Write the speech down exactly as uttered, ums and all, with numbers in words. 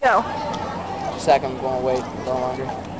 No. Second, I'm going away a little longer.